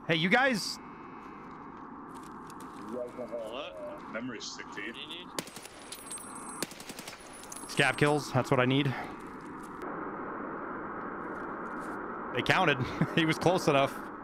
Hey, you guys. What? Memory stick, dude. What do you need? Scab kills. That's what I need. They counted. He was close enough.